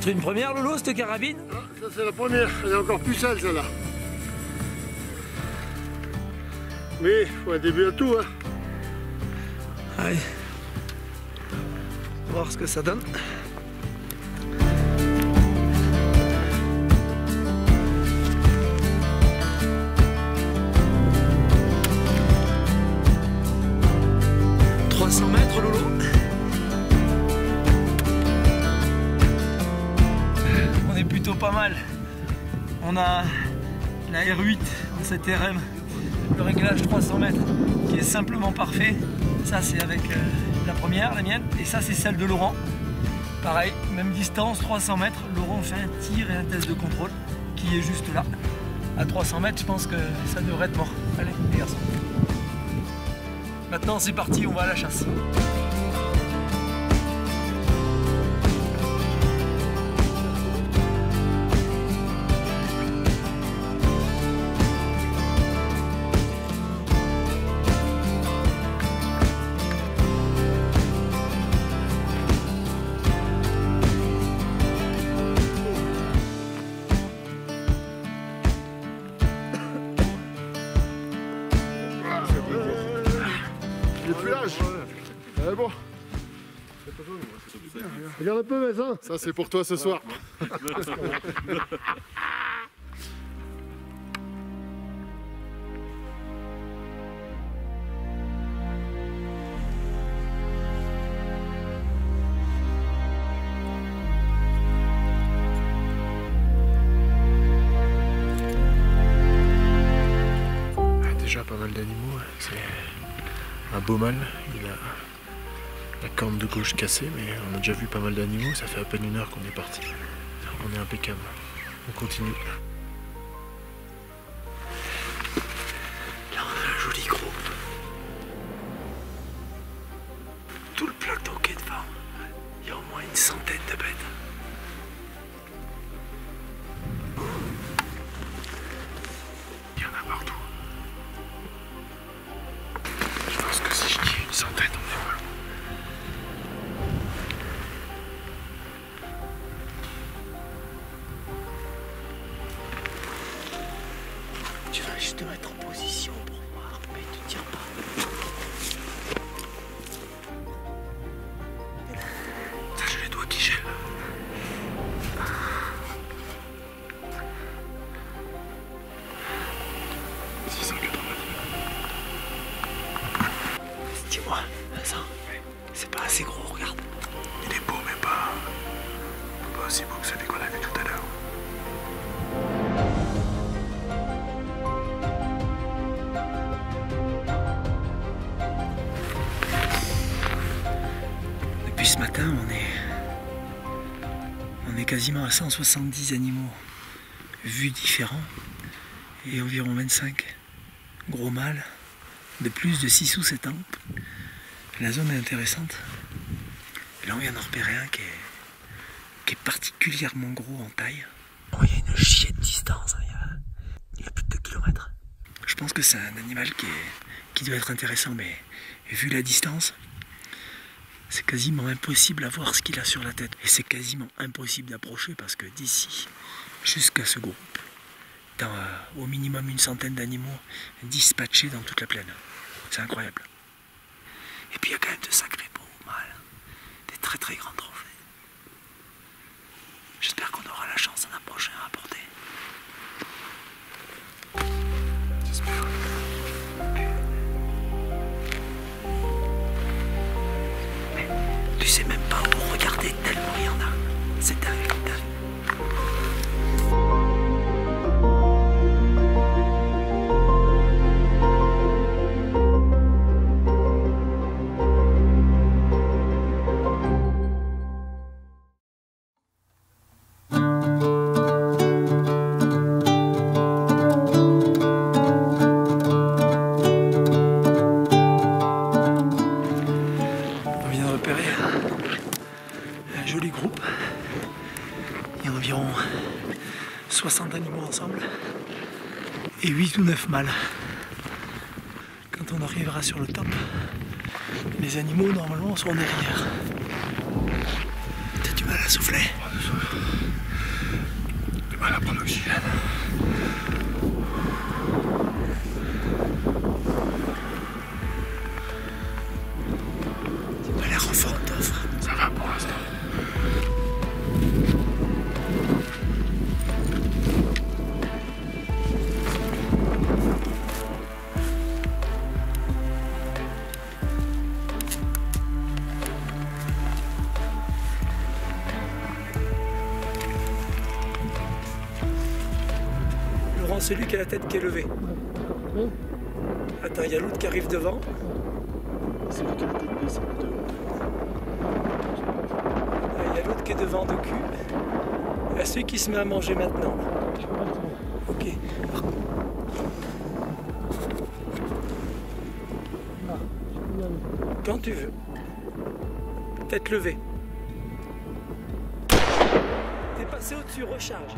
être une première, Lolo, cette carabine? Ah, ça c'est la première, elle est encore plus sale celle-là. Mais il faut un début à tout, hein. Allez. On va voir ce que ça donne. Lolo. On est plutôt pas mal. On a la R8 en cette RM, le réglage 300 mètres qui est simplement parfait. Ça c'est avec la première, la mienne, et ça c'est celle de Laurent. Pareil, même distance, 300 mètres. Laurent fait un tir et un test de contrôle qui est juste là. À 300 mètres, je pense que ça devrait être mort. Allez les garçons. Maintenant c'est parti, on va à la chasse. J'ai plus l'âge. Ouais, bon. Regarde un peu, Vincent. Ça, c'est pour toi ce soir. Déjà pas mal d'animaux, c'est un beau mâle, il a la corne de gauche cassée, mais on a déjà vu pas mal d'animaux, ça fait à peine 1 heure qu'on est parti. On est impeccable, on continue. Là on a un joli groupe. Tout le plateau qui est devant, il y a au moins une centaine de bêtes. Il y en a partout. Je pense que si je dis une centaine, on est pas loin. Tu vas juste te mettre en position pour voir, mais tu tiens pas. Ça, j'ai les doigts qui gèlent. Dis-moi, Vincent, c'est pas assez gros, regarde. Il est beau, mais pas aussi beau que celui qu'on a vu tout à l'heure. Depuis ce matin, on est quasiment à 170 animaux vus différents et environ 25 gros mâles de plus de 6 ou 7 ans. La zone est intéressante. Et là, on vient d'en repérer un qui est particulièrement gros en taille. Oh, il y a une chier de distance, hein. Il y a plus de 2 km. Je pense que c'est un animal qui doit être intéressant, mais vu la distance, c'est quasiment impossible à voir ce qu'il a sur la tête. Et c'est quasiment impossible d'approcher parce que d'ici jusqu'à ce groupe, dans au minimum une centaine d'animaux dispatchés dans toute la plaine. C'est incroyable. Et puis il y a quand même de sacrés beaux mâles, des très très grands trophées. J'espère qu'on aura la chance d'en approcher un à porter. J'espère. Mais tu sais même pas où regarder tellement il y en a. C'est dingue. Un joli groupe. Il y a environ 60 animaux ensemble et 8 ou 9 mâles. Quand on arrivera sur le top, les animaux normalement sont derrière. T'as du mal à souffler? mal à prendre l'oxygène. Tu as l'air en forme, toi, frère. Ça va pour l'instant. Laurent, celui qui a la tête qui est levée. Attends, il y a l'autre qui arrive devant. C'est lui qui a la tête baissée. Il y a l'autre qui est devant de cul. Il y a celui qui se met à manger maintenant. Ok. Quand tu veux. Tête levée. T'es passé au-dessus, recharge.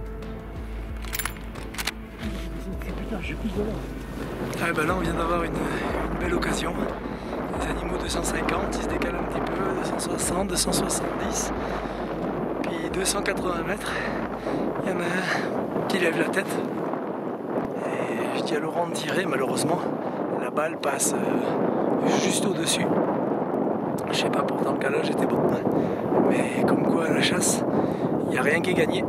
Putain, j'ai plus de là. Ah ben là on vient d'avoir une belle occasion. Les animaux 250, ils se décalent un petit peu, 260, 270, puis 280 mètres. Il y en a un qui lève la tête. Et je dis à Laurent de tirer, malheureusement, la balle passe juste au-dessus. Je sais pas, pourtant le calage était bon. Mais comme quoi à la chasse, il n'y a rien qui est gagné.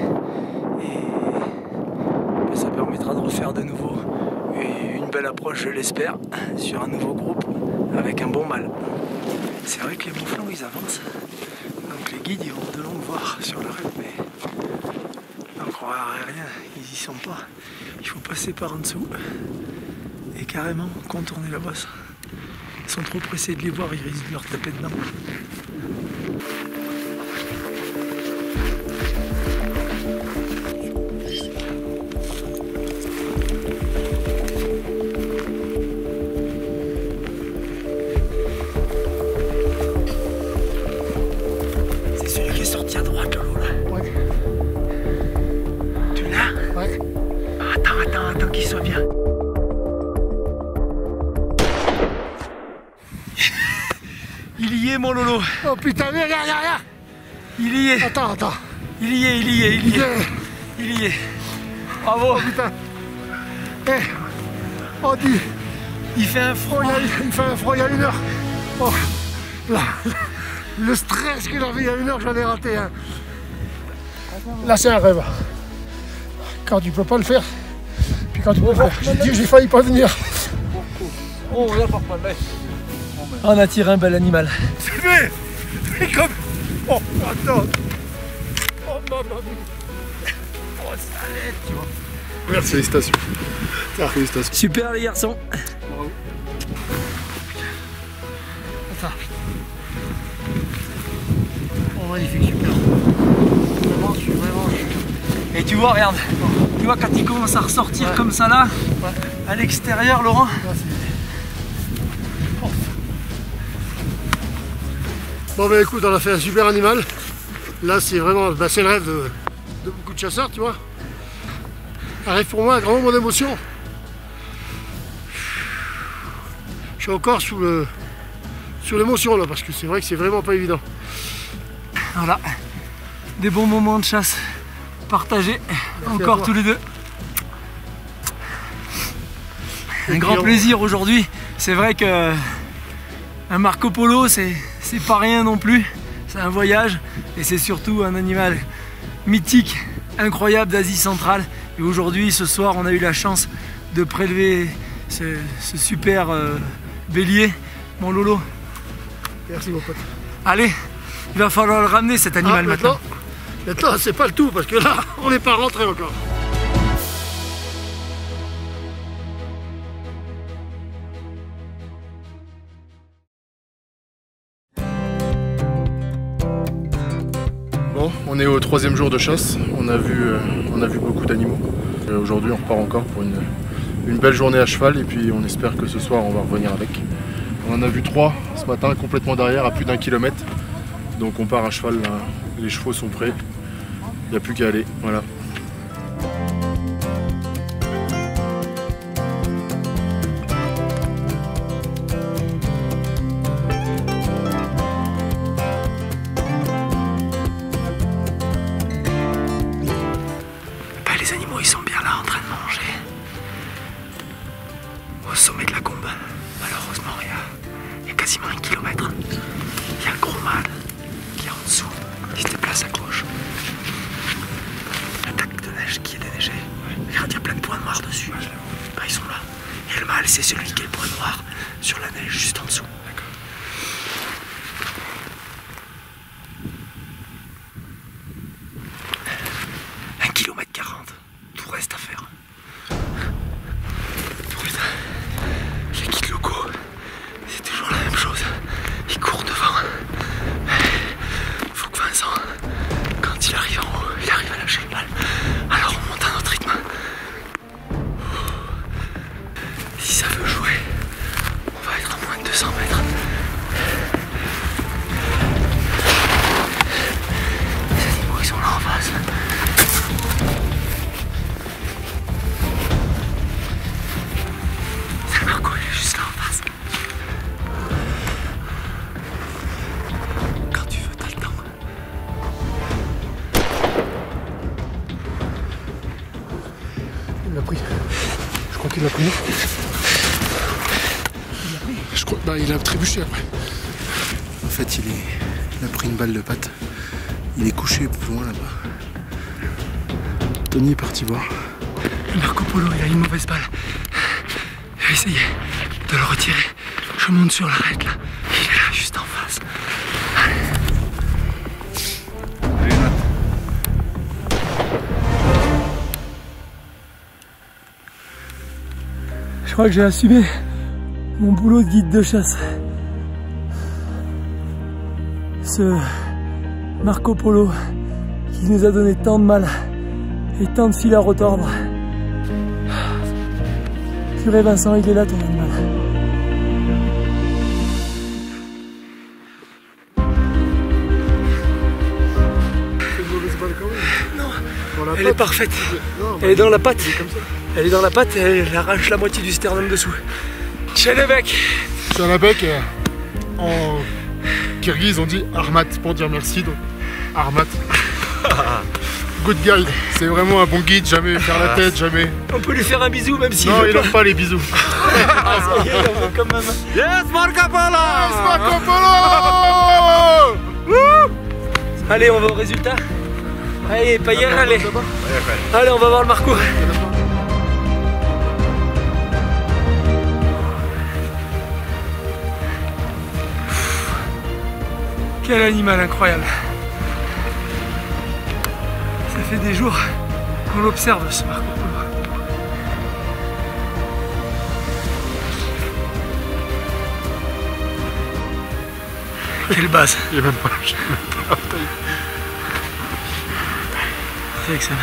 Et ça permettra de refaire de nouveau une belle approche, je l'espère, sur un nouveau groupe avec un bon mâle. C'est vrai que les mouflons ils avancent, donc les guides ils vont de longue voir sur le rêve, mais on croirait rien, ils y sont pas. Il faut passer par en dessous et carrément contourner la bosse. Ils sont trop pressés de les voir, ils risquent de leur taper dedans. Sorti à droite, Lolo, là. Ouais. Tu l'as? Ouais. Attends qu'il soit bien. Il y est, mon Lolo. Oh putain, viens. Il y est. Attends. Il y est. Bravo. Oh putain. Eh. Oh, dis. Il fait un froid. Il fait un froid il y a 1 heure. Oh. Là. Le stress qu'il avait il y a 1 heure, j'en ai raté un. Là, c'est un rêve. Quand tu peux pas le faire, puis quand tu peux le faire. J'ai failli pas venir. Oh, là, par contre, on a tiré un bel animal. C'est comme... Oh, attends. Oh, maman. Oh, ça l'aide, tu vois. Merci, félicitations. Félicitations. Super, les garçons. Bravo. Attends. Oh, magnifique, super. Vraiment, je suis vraiment... Et tu vois, regarde. Tu vois, quand il commence à ressortir comme ça, là, à l'extérieur, Laurent. Là, bon, bah écoute, on a fait un super animal. Là, c'est vraiment... Bah, c'est le rêve de beaucoup de chasseurs, tu vois. Un rêve pour moi, un grand moment d'émotion. Je suis encore sous l'émotion, là, parce que c'est vrai que c'est vraiment pas évident. Voilà, des bons moments de chasse partagés, encore tous les deux. Un grand plaisir aujourd'hui. C'est vrai que un Marco Polo, c'est pas rien non plus. C'est un voyage et c'est surtout un animal mythique, incroyable d'Asie centrale. Et aujourd'hui, ce soir, on a eu la chance de prélever ce super bélier, mon Lolo. Merci, mon pote. Allez, il va falloir le ramener cet animal maintenant. Maintenant, c'est pas le tout, parce que là, on n'est pas rentré encore. Bon, on est au 3e jour de chasse. On a vu beaucoup d'animaux. Aujourd'hui, on repart encore pour une belle journée à cheval et puis on espère que ce soir, on va revenir avec. On en a vu 3 ce matin, complètement derrière, à plus d'1 kilomètre. Donc on part à cheval, là. Les chevaux sont prêts. Il n'y a plus qu'à aller, voilà. au sommet de la combe. Malheureusement, il y a quasiment 1 kilomètre. Il y a un gros mâle qui est en dessous, qui se déplace à gauche. Un tac de neige qui est déneigé. Regarde, il y a plein de points noirs dessus. Bah, ils sont là. Et le mâle, c'est celui qui est le point noir sur la neige juste en dessous. D'accord. Un 1,40 km. Tout reste à faire. Putain. Les guides locaux, c'est toujours la même chose. Ils courent devant. Faut que Vincent, quand il arrive en haut, il arrive à lâcher le mal. Alors on monte à notre rythme. Si ça veut jouer, on va être à moins de 200 mètres. Les animaux, ils sont là en face. C'est Marco, il est juste là en face. Quand tu veux, t'as le temps. Il l'a pris. Je crois qu'il l'a pris. Je crois, bah, il a trébuché après. En fait, il a pris une balle de patte. Il est couché plus loin là-bas. Tony est parti voir. Marco Polo, il a une mauvaise balle. Je vais essayer de le retirer. Je monte sur l'arête là. Il est là juste en face. Je crois que j'ai assumé mon boulot de guide de chasse. Ce Marco Polo qui nous a donné tant de mal et tant de fil à retordre. Purée Vincent, il est là ton animal. C'est une mauvaise balle quand même. Non, elle est parfaite. Non, elle est dans la patte. Elle est dans la patte et elle arrache la moitié du sternum dessous. Tchalabek. Tchalabek, en kirghiz on dit Armat pour dire merci, donc Armat. Good guide, c'est vraiment un bon guide, jamais faire la tête, jamais. On peut lui faire un bisou même si. Non, il n'aime pas les bisous. Ah, ça y est, il en veut quand même. Yes, Marco Polo! Yes, Marco Polo! Allez, on va au résultat. Allez, Payer, allez. Allez, on va voir le Marco. Quel animal incroyable. Ça fait des jours qu'on l'observe ce Marco Polo. Quelle base. Il est même pas. C'est excellent.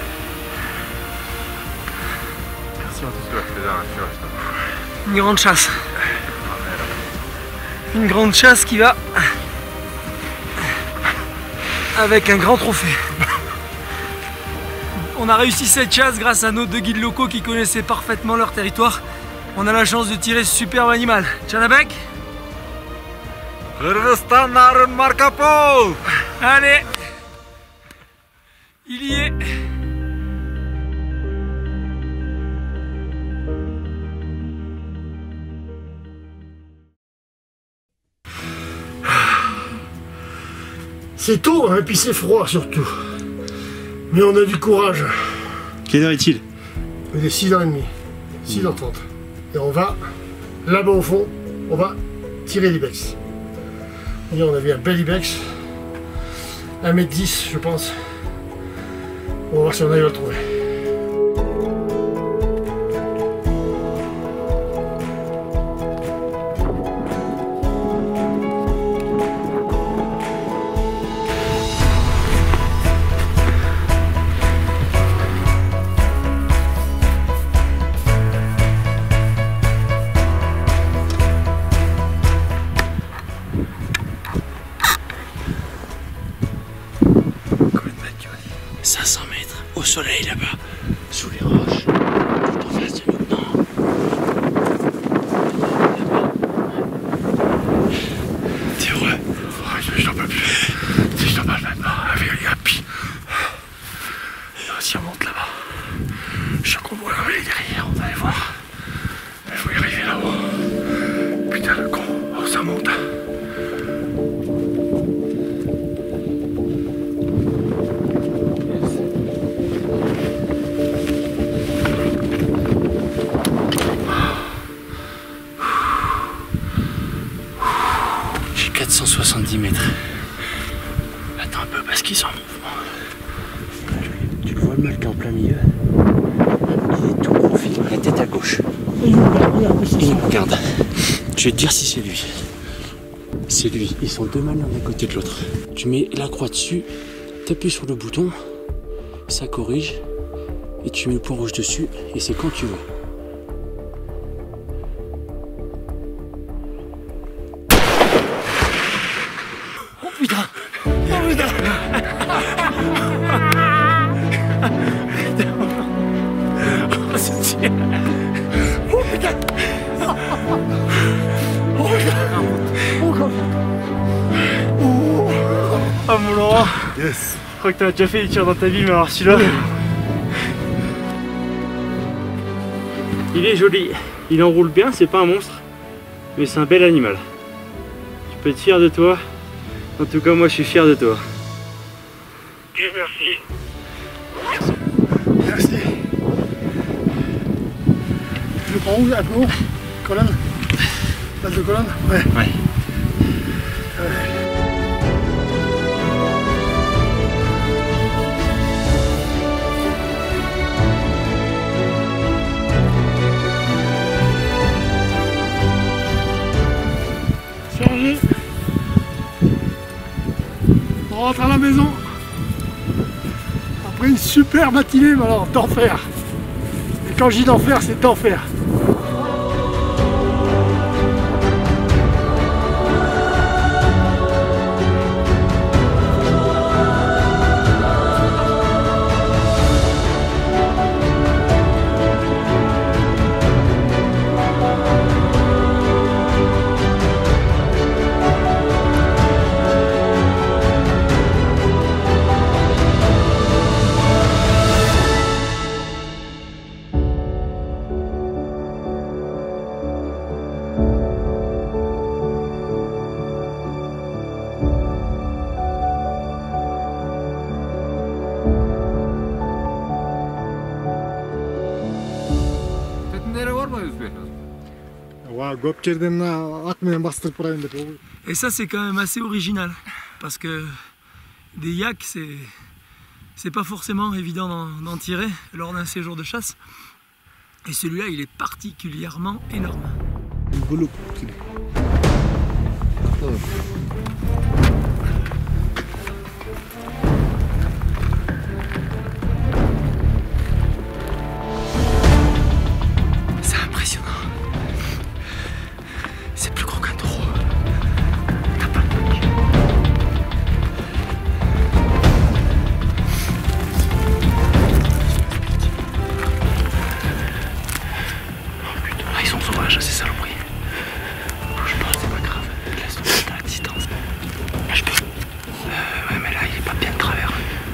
Une grande chasse. Une grande chasse qui va avec un grand trophée. On a réussi cette chasse grâce à nos 2 guides locaux qui connaissaient parfaitement leur territoire. On a la chance de tirer ce superbe animal. Tchalabek. Allez, il y est. C'est tôt, hein, et puis c'est froid surtout. Mais on a du courage. Quelle heure est-il? Il est 6h30, 6h30. Et on va, là-bas au fond, on va tirer l'ibex. Hier on a vu un bel ibex, 1,10 m je pense. On va voir si on arrive à le trouver. Au soleil là-bas. mètres. Attends un peu parce qu'ils sont en mouvement. Tu le vois le mec qui est en plein milieu. Il est tout profil, la tête à gauche. Il nous regarde. Je vais te dire si c'est lui. C'est lui. Ils sont deux malins d'un côté de l'autre. Tu mets la croix dessus, t'appuies sur le bouton, ça corrige, et tu mets le point rouge dessus, et c'est quand tu veux. Oh putain! Oh putain! Oh c'est dur! Oh putain! Oh putain! Oh God! Ah mon Laurent, Yes. je crois que t'as déjà fait des tirs dans ta vie, mais alors celui-là, il est joli, il enroule bien, c'est pas un monstre, mais c'est un bel animal. Tu peux être fier de toi, en tout cas moi je suis fier de toi. Et merci. Merci. Je prends où? Un peu haut? Colonne? Base de colonne? Ouais. Ouais. Chargé. On rentre à la maison. Après une super matinée, mais alors d'enfer. Et quand je dis d'enfer, c'est d'enfer. Et ça c'est quand même assez original parce que des yaks c'est pas forcément évident d'en tirer lors d'un séjour de chasse et celui-là il est particulièrement énorme. C'est impressionnant. C'est plus gros qu'un taureau. T'as pas le truc. Oh putain, ah, ils sont sauvages ces saloperies. Bouge pas, c'est pas grave. Laisse tomber à distance. Je peux. Ouais mais là il est pas bien de travers.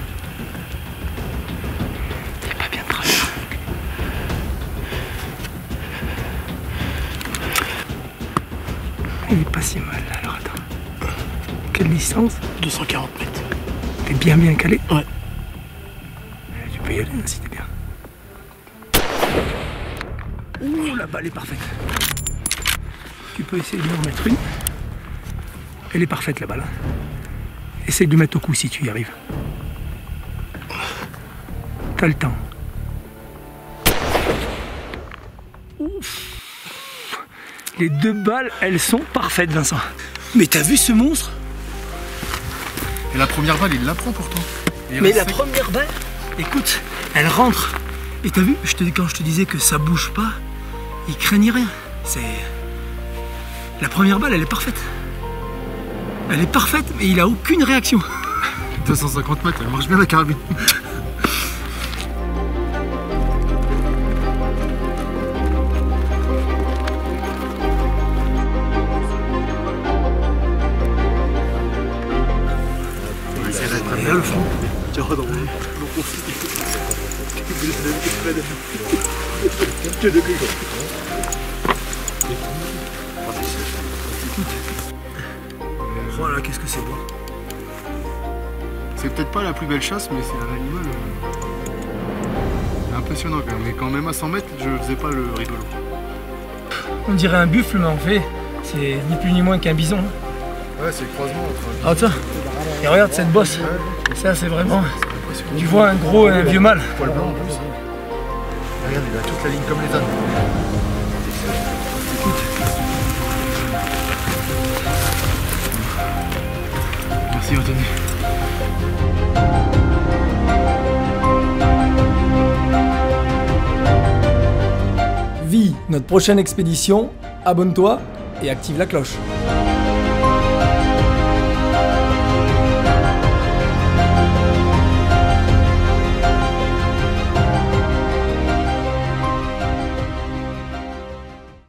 Il est pas bien de travers. Il est pas si mal là, alors attends. Quelle distance? 240 mètres. T'es bien calé? Ouais. Tu peux y aller hein, si t'es bien. Ouh, la balle est parfaite. Tu peux essayer de lui en mettre une. Elle est parfaite la balle. Essaye de mettre au cou si tu y arrives. T'as le temps. Ouf. Les deux balles, elles sont parfaites, Vincent. Mais t'as vu ce monstre? Et la première balle, il la prend pourtant. Mais la première balle, écoute, elle rentre. Et t'as vu, quand je te disais que ça bouge pas, il craignait rien. La première balle, elle est parfaite. Elle est parfaite, mais il a aucune réaction. 250 mètres, elle marche bien la carabine. Et là, le front. Oh là, qu'est-ce que c'est beau. C'est peut-être pas la plus belle chasse, mais c'est un animal impressionnant quand même. Mais quand même à 100 mètres, je faisais pas le rigolo. On dirait un buffle, mais en fait, c'est ni plus ni moins qu'un bison. Ouais, c'est le croisement entre... Ah tiens, et regarde cette bosse, ça c'est vraiment... Tu vois un gros et un vieux mâle. Poil blanc en plus. Regarde, il a toute la ligne comme les ânes. Écoute. Merci Anthony. Vis notre prochaine expédition, abonne-toi et active la cloche.